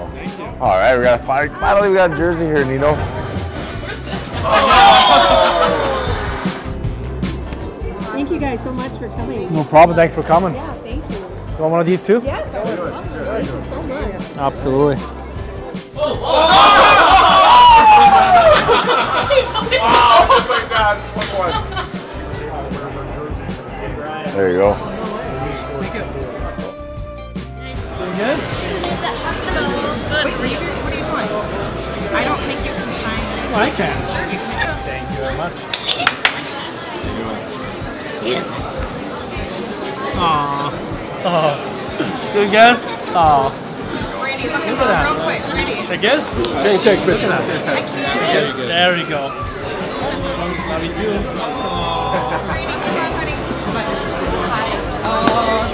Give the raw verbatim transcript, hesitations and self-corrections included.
Thank you. All right, we got a fire. Finally, we got a jersey here, Nino. Where's this one? Thank you guys so much for coming. No problem. Thanks for coming. Yeah, thank you. You want one of these too? Yes, I would love it. Thank you so much. Absolutely. Oh, just like that. It's one one. There you go. Pretty good? Wait, were you, what do you want? I don't think you can sign it. Well, I can. Sure, you can. Thank you very much. Aww. Oh. Doing good? Aw. Randy, look Look at at that. real quick. Randy. They're good? Hey, take a picture. I can't. There we go. How we doing? Aww. Randy, come on, honey. Come on. Oh,